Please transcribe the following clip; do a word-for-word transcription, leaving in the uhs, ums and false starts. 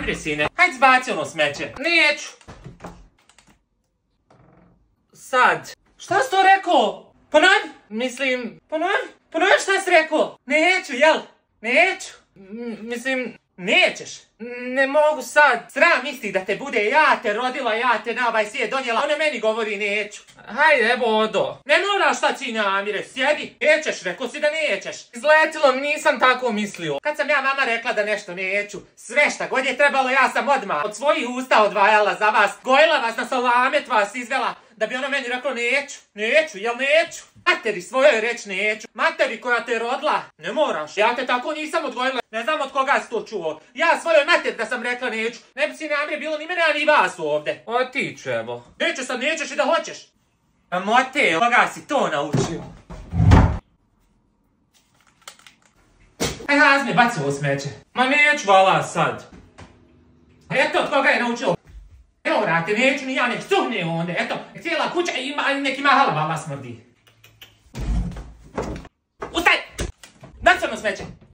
Amire, sine, hajde zbaci ono smeće. Neću. Sad. Šta si to rekao? Ponovi. Mislim, ponovi. Ponovi šta si rekao? Neću, jel? Neću. M mislim, nećeš. Ne mogu sad. Sram isti da te bude, ja te rodila, ja te na ovaj svijet donijela. Ona meni govori neću. Hajde, evo odo. Ne moraš šta činja, Amire, sjedi. Nećeš, rekao si da nećeš. Izletilo mi, nisam tako mislio. Kad sam ja mama rekla da nešto neću, sve šta god je trebalo, ja sam odmah od svojih usta odvajala za vas. Gojila vas na salamet, vas izvela. Da bi ona meni rekla neću, neću, jel neću? Materi svojoj reći neću. Materi koja te rodila. Ne moraš. Ja te tako nisam odgojila. Ne znam od koga si to čuo. Ja svojoj materi da sam rekla neću. Ne bi si Amire bilo ni mene, a ni vas ovdje. Otiću evo. Neću sad, nećeš i da hoćeš. A mote, koga si to naučio? Aj hazmi, baci ovo smeće. Ma neću vala sad. Eto od koga je naučio. Evo vrate, neću ni ja, nek suhne onda. Eto, cijela kuća ima neki mahala vala smrdi. Ustaj! Baci ono smeće.